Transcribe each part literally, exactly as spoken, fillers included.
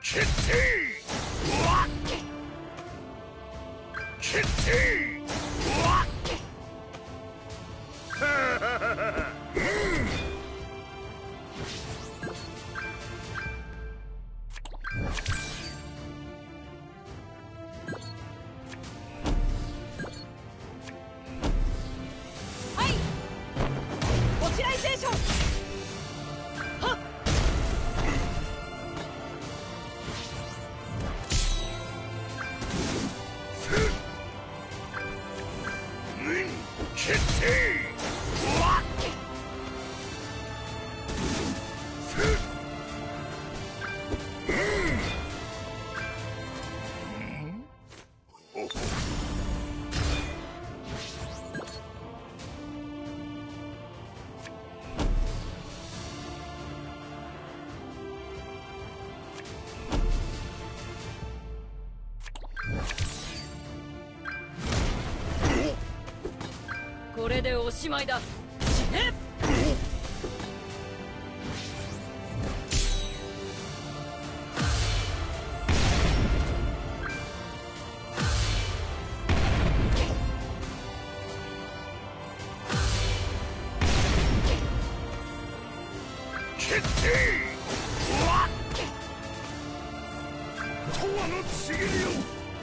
決定。うわっ決定。うわっはははは。 これでおしまいだ。死ね。 決定。うわっ永遠のちぎりよ。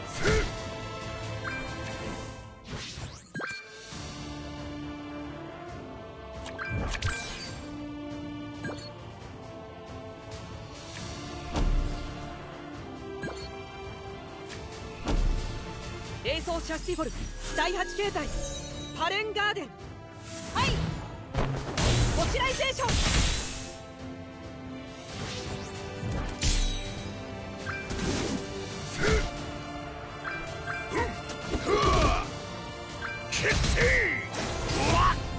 霊装シャスティフォルだいはち形態パレンガーデン。はいオシライゼーション。 決定。うわっ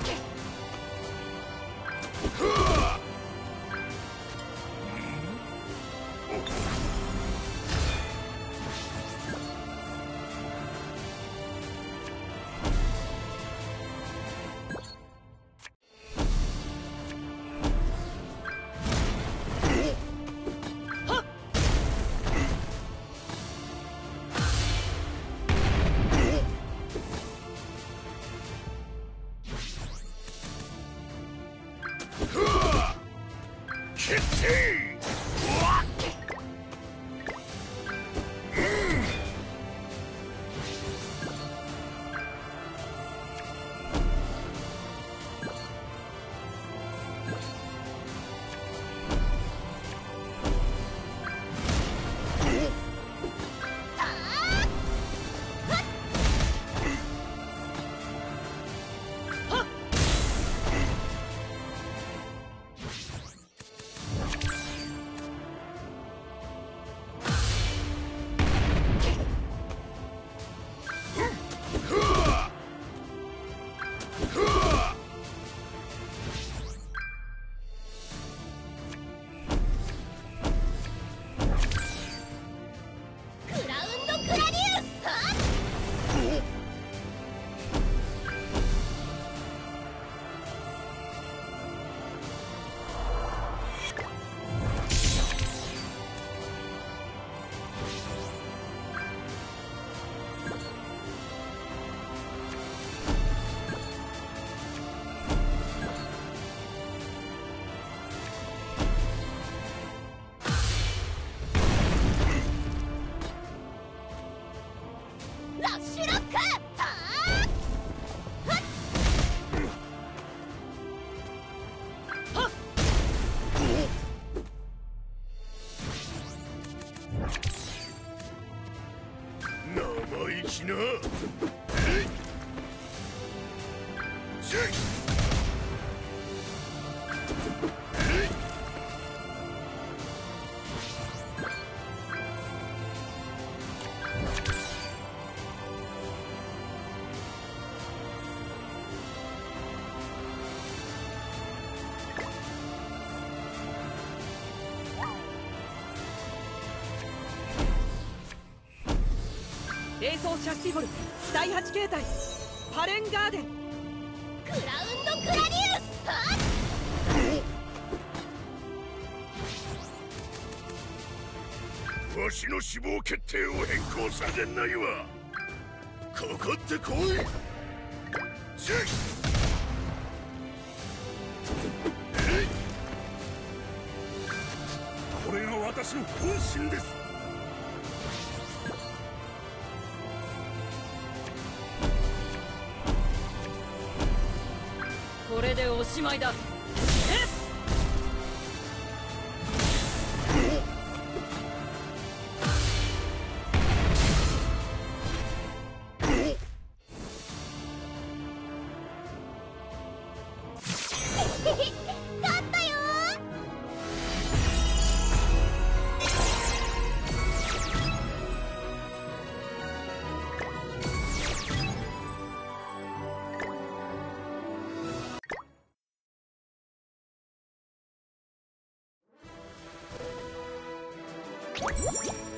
決定。うわっ生意気な。えいしゃいえい。 霊装シャスティフォルだいはち形態パレンガーデン。 グラウンドグラディウス。 わしの死亡決定を変更されないわ。かかってこい。チェック。えい。これが私の本心です。 これでおしまいだ。 勝ったよー。